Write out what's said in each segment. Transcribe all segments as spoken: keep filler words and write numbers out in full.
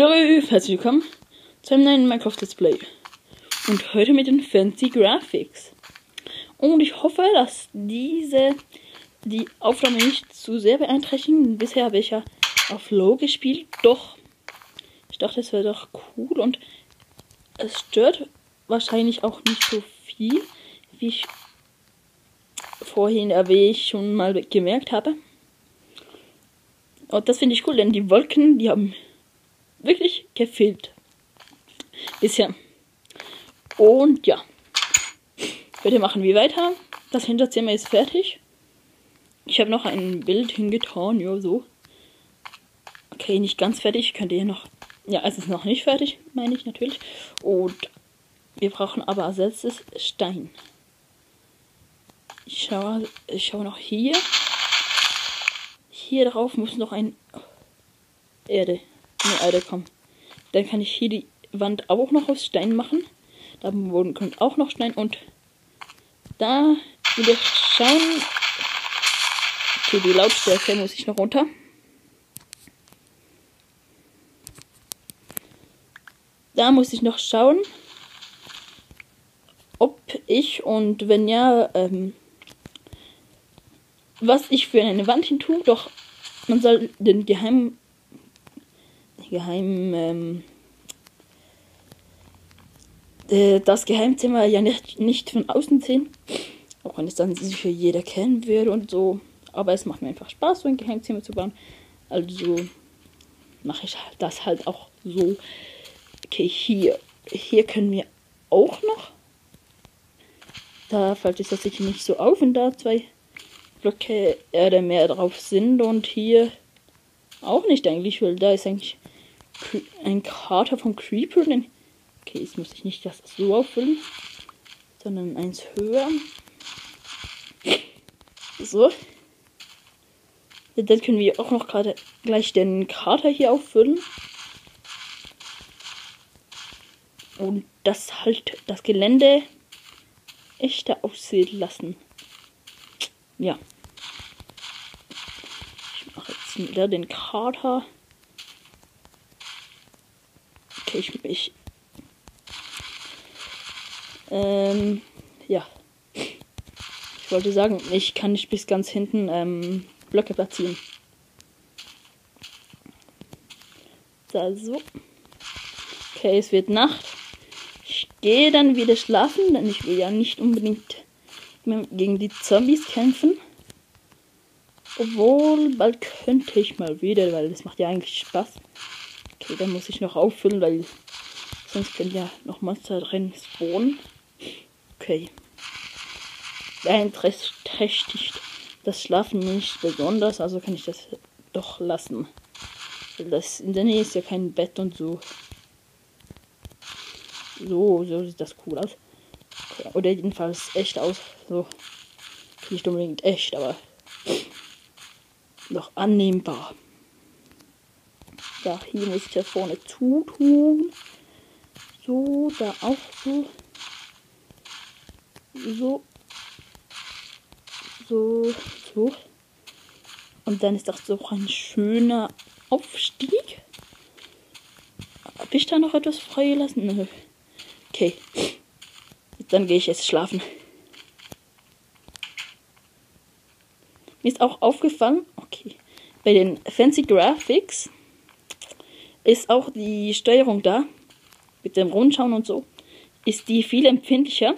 Hallo, herzlich willkommen zu einem neuen Minecraft Let's Play. Und heute mit den Fancy Graphics. Und ich hoffe, dass diese die Aufnahme nicht zu sehr beeinträchtigen. Bisher habe ich ja auf Low gespielt, doch ich dachte, es wäre doch cool und es stört wahrscheinlich auch nicht so viel, wie ich vorhin erwähnt schon mal gemerkt habe. Und das finde ich cool, denn die Wolken, die haben wirklich gefehlt bisher. Und ja, heute machen wir weiter. Das Hinterzimmer ist fertig. Ich habe noch ein Bild hingetan, ja so. Okay, nicht ganz fertig, könnt ihr noch. Ja, es ist noch nicht fertig, meine ich natürlich. Und wir brauchen aber als letztes Stein. Ich schaue, ich schaue noch hier. Hier drauf muss noch ein Erde. Ne, Erde kommen. Dann kann ich hier die Wand auch noch aus Stein machen. Da am Boden kommt auch noch Stein und da wieder schauen. Okay, die Lautstärke muss ich noch runter. Da muss ich noch schauen, ob ich und wenn ja, ähm, was ich für eine Wand hin tue. Doch man soll den geheimen Geheim, ähm, äh, das Geheimzimmer ja nicht, nicht von außen sehen. Auch wenn es dann sicher jeder kennen würde und so. Aber es macht mir einfach Spaß, so ein Geheimzimmer zu bauen. Also mache ich das halt auch so. Okay, hier. Hier können wir auch noch. Da fällt es das sicher nicht so auf, wenn da zwei Blöcke Erde mehr drauf sind. Und hier auch nicht eigentlich, weil da ist eigentlich ein Krater vom Creeper. Denn okay, jetzt muss ich nicht das so auffüllen, sondern eins höher. So. Dann können wir auch noch gerade gleich den Krater hier auffüllen. Und das halt das Gelände echter aussehen lassen. Ja. Ich mache jetzt wieder den Krater. Okay, ich, ich ähm, ja. Ich wollte sagen, ich kann nicht bis ganz hinten ähm, Blöcke platzieren. Da so. Okay, es wird Nacht. Ich gehe dann wieder schlafen, denn ich will ja nicht unbedingt gegen die Zombies kämpfen. Obwohl, bald könnte ich mal wieder, weil das macht ja eigentlich Spaß. Okay, dann muss ich noch auffüllen, weil sonst können ja noch Monster drin spawnen. Okay. Beeinträchtigt das Schlafen nicht besonders, also kann ich das doch lassen. Weil das in der Nähe ist ja kein Bett und so. So, so sieht das cool aus. Okay, oder jedenfalls echt aus. So. Nicht unbedingt echt, aber noch annehmbar. Ja, hier muss ich ja vorne zutun. So, da auch so. So. So, so. Und dann ist das so ein schöner Aufstieg. Habe ich da noch etwas freigelassen? Nö. Okay. Dann gehe ich jetzt schlafen. Mir ist auch aufgefallen, okay, bei den Fancy Graphics ist auch die Steuerung da, mit dem Rundschauen und so, ist die viel empfindlicher.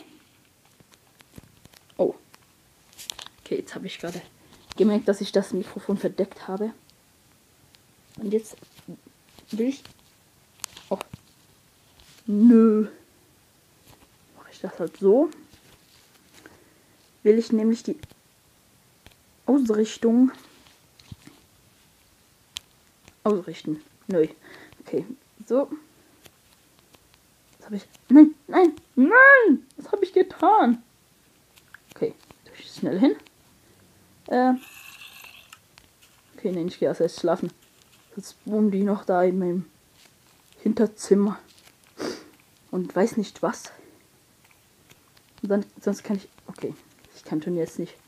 Oh. Okay, jetzt habe ich gerade gemerkt, dass ich das Mikrofon verdeckt habe. Und jetzt will ich... Oh. Nö. Mache ich das halt so. Will ich nämlich die Ausrichtung ausrichten. Nö. Okay, so. Was habe ich... Nein, nein, nein! Was habe ich getan? Okay, tue ich schnell hin. Äh. Okay, nein, ich gehe erst jetzt schlafen. Jetzt wohnen die noch da in meinem Hinterzimmer. Und weiß nicht was. Und dann, sonst kann ich... Okay, ich kann schon jetzt nicht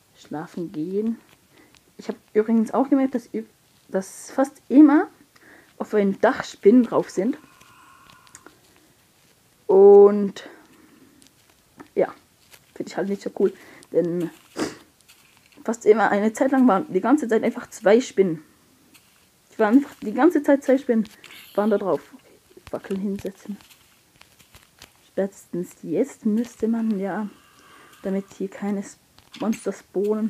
schlafen gehen. Ich habe übrigens auch gemerkt, dass, dass fast immer auf einem Dach Spinnen drauf sind. Und ja, finde ich halt nicht so cool. Denn fast immer eine Zeit lang waren die ganze Zeit einfach zwei Spinnen. Die waren einfach die ganze Zeit zwei Spinnen. Waren da drauf. Okay, Fackeln hinsetzen. Spätestens jetzt müsste man ja, damit hier keine Monster spawnen.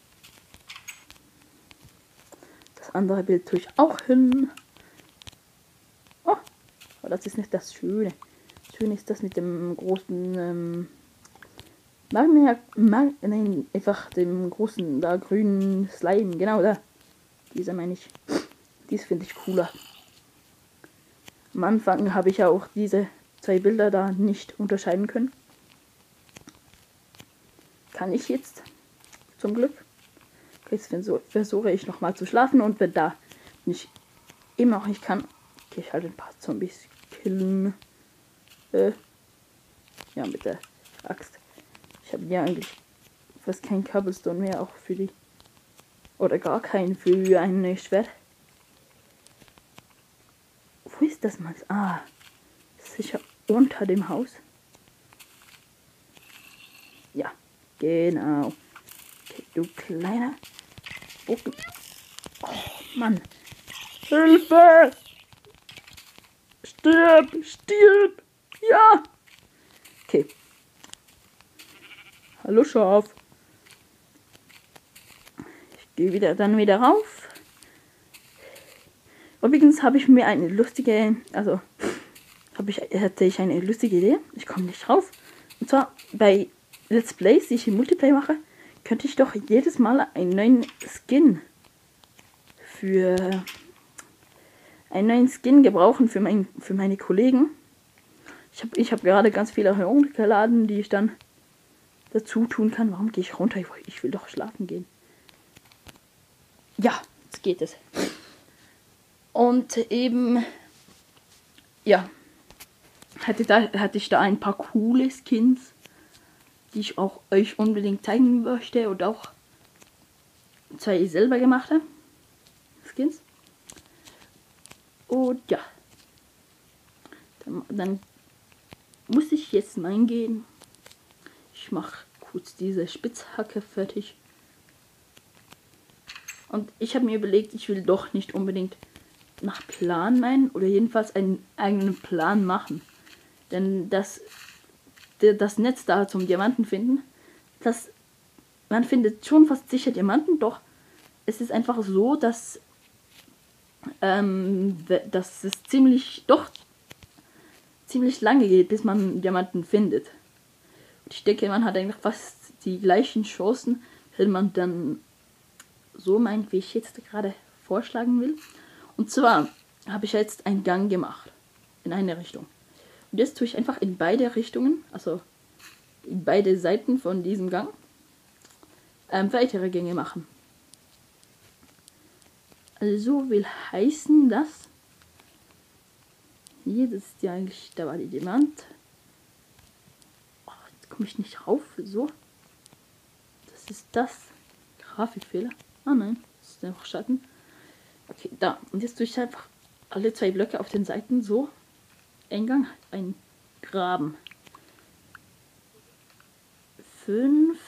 Das andere Bild tue ich auch hin. Oh, aber das ist nicht das Schöne. Schön ist das mit dem großen ähm, Magma, Mag, nein, einfach dem großen, da grünen Slime, genau da. Dieser meine ich. Dies finde ich cooler. Am Anfang habe ich ja auch diese zwei Bilder da nicht unterscheiden können. Kann ich jetzt. Zum Glück. Okay, jetzt versuche ich nochmal zu schlafen und wenn da nicht immer noch nicht kann, gehe ich halt ein paar Zombies killen. Äh, ja, mit der Axt. Ich habe ja eigentlich fast kein Cobblestone mehr, auch für die. Oder gar keinen für ein Schwert. Wo ist das mal? Ah, sicher unter dem Haus. Ja, genau. Okay, du kleiner Bucken. Oh, Mann. Hilfe! Stirb! Stirb! Ja! Okay. Hallo Schaf. Ich gehe wieder dann wieder rauf. Übrigens habe ich mir eine lustige, also habe ich hatte ich eine lustige Idee. Ich komme nicht rauf. Und zwar bei Let's Plays, die ich im Multiplayer mache, könnte ich doch jedes Mal einen neuen Skin für einen neuen Skin gebrauchen für mein, für meine Kollegen. Ich habe ich habe gerade ganz viele heruntergeladen, die ich dann dazu tun kann. Warum gehe ich runter? Ich will doch schlafen gehen. Ja, jetzt geht es. Und eben, ja, hatte, da, hatte ich da ein paar coole Skins, die ich auch euch unbedingt zeigen möchte und auch zwei selber gemachte Skins. Und ja, dann, dann muss ich jetzt mal gehen. Ich mache kurz diese Spitzhacke fertig. Und ich habe mir überlegt, ich will doch nicht unbedingt nach Plan meinen oder jedenfalls einen eigenen Plan machen. Denn das, das Netz da zum Diamanten finden, das, man findet schon fast sicher Diamanten, doch es ist einfach so, dass, ähm, dass es ziemlich, doch ziemlich lange geht, bis man Diamanten findet. Und ich denke, man hat eigentlich fast die gleichen Chancen, wenn man dann so meint, wie ich jetzt gerade vorschlagen will. Und zwar habe ich jetzt einen Gang gemacht in eine Richtung. Und jetzt tue ich einfach in beide Richtungen, also in beide Seiten von diesem Gang, ähm, weitere Gänge machen. Also will heißen, dass hier, das ist ja eigentlich, da war die Diamant. Oh, jetzt komme ich nicht rauf, so. Das ist das. Grafikfehler. Ah nein, das ist einfach Schatten. Okay, da. Und jetzt tue ich einfach alle zwei Blöcke auf den Seiten so Eingang eingraben. Fünf,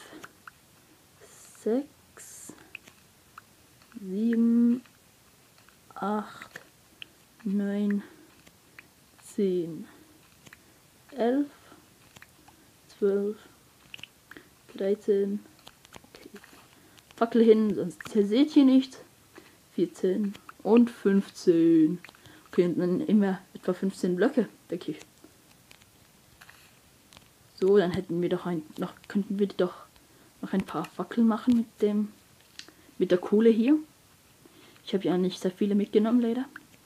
sechs, sieben, acht, neun, zehn, elf, zwölf, dreizehn. Okay. Fackel hin, sonst seht ihr nichts. vierzehn und fünfzehn. Okay, und dann immer etwa fünfzehn Blöcke, denke ich. So, dann hätten wir doch ein, noch, könnten wir doch noch ein paar Fackeln machen mit dem, mit der Kohle hier. Ich habe ja nicht sehr viele mitgenommen, leider.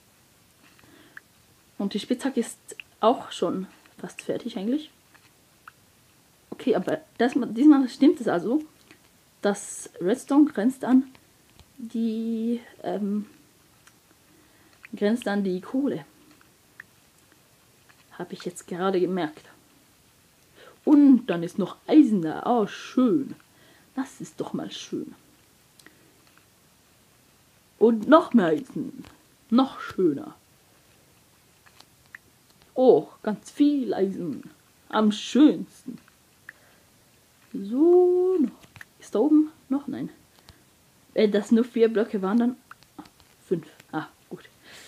Und die Spitzhacke ist auch schon fast fertig eigentlich. Okay, aber das, diesmal stimmt es also. Das Redstone grenzt an die ähm, grenzt an die Kohle. Habe ich jetzt gerade gemerkt. Und dann ist noch Eisen da. Oh, schön. Das ist doch mal schön. Und noch mehr Eisen. Noch schöner. Oh, ganz viel Eisen. Am schönsten. So, noch. Ist da oben noch? Nein. Wenn das nur vier Blöcke waren, dann fünf. Ah, gut.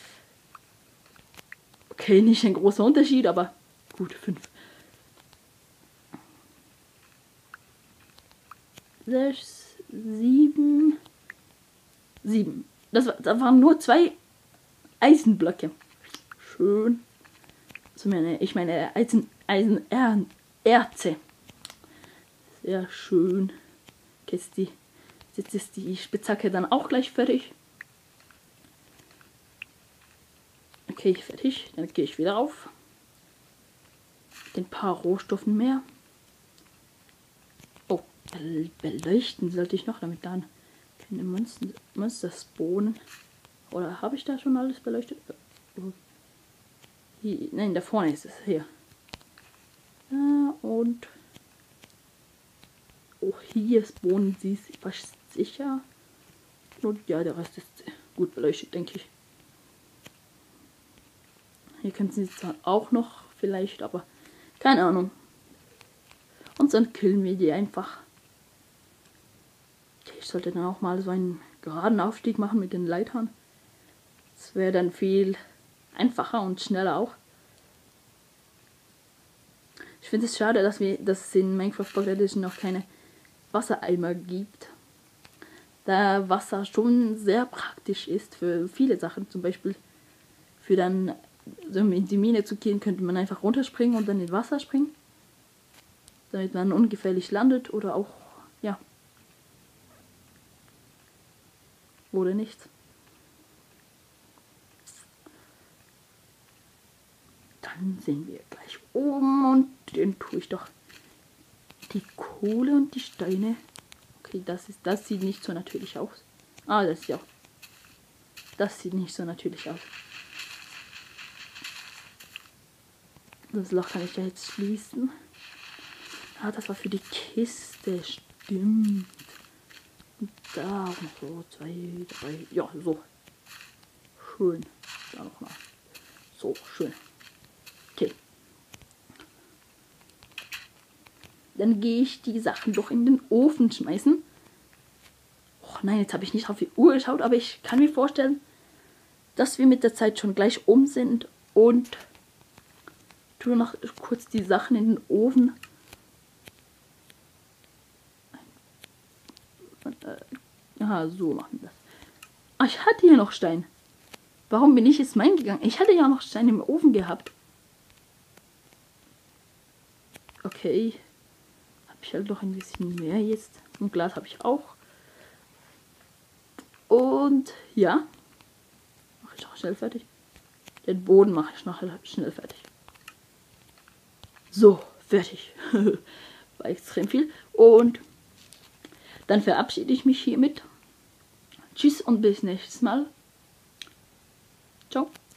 Okay, nicht ein großer Unterschied, aber gut, fünf. Sechs, sieben, sieben. Das, war, das waren nur zwei Eisenblöcke. Schön. Also meine, ich meine Eisen, Eisen, er, Erze. Sehr schön. Jetzt, die, jetzt ist die Spitzhacke dann auch gleich fertig. Okay, fertig. Dann gehe ich wieder rauf. Den paar Rohstoffen mehr. Oh, beleuchten sollte ich noch, damit dann keine Monster, Monster spawnen. Oder habe ich da schon alles beleuchtet? Hier, nein, da vorne ist es. Hier. Ja, und oh, hier spawnen sie fast sicher. Und ja, der Rest ist gut beleuchtet, denke ich. Hier können sie zwar auch noch vielleicht, aber keine Ahnung. Und dann killen wir die einfach. Ich sollte dann auch mal so einen geraden Aufstieg machen mit den Leitern. Das wäre dann viel einfacher und schneller auch. Ich finde es schade, dass, wir, dass es in Minecraft Pocket Edition noch keine Wassereimer gibt. Da Wasser schon sehr praktisch ist für viele Sachen. Zum Beispiel für dann, so in die Mine zu gehen, könnte man einfach runterspringen und dann in Wasser springen. Damit man ungefährlich landet oder auch, ja, oder nicht. Dann sehen wir gleich oben und den tue ich doch die Kohle und die Steine. Okay, das ist, das sieht nicht so natürlich aus. Ah, das ist ja auch. Das sieht nicht so natürlich aus. Das Loch kann ich ja jetzt schließen. Ah, das war für die Kiste, stimmt. Und da auch noch so zwei, drei, ja, so. Schön. Da noch mal. So, schön. Okay. Dann gehe ich die Sachen doch in den Ofen schmeißen. Och nein, jetzt habe ich nicht auf die Uhr geschaut, aber ich kann mir vorstellen, dass wir mit der Zeit schon gleich um sind und tue noch kurz die Sachen in den Ofen. Aha, so machen wir das. Ah, ich hatte hier noch Stein. Warum bin ich jetzt mein gegangen? Ich hatte ja noch Stein im Ofen gehabt. Okay. Habe ich halt noch ein bisschen mehr jetzt. Und Glas habe ich auch. Und ja. Mache ich noch schnell fertig. Den Boden mache ich noch schnell fertig. So, fertig. War extrem viel. Und dann verabschiede ich mich hiermit. Tschüss und bis nächstes Mal. Ciao.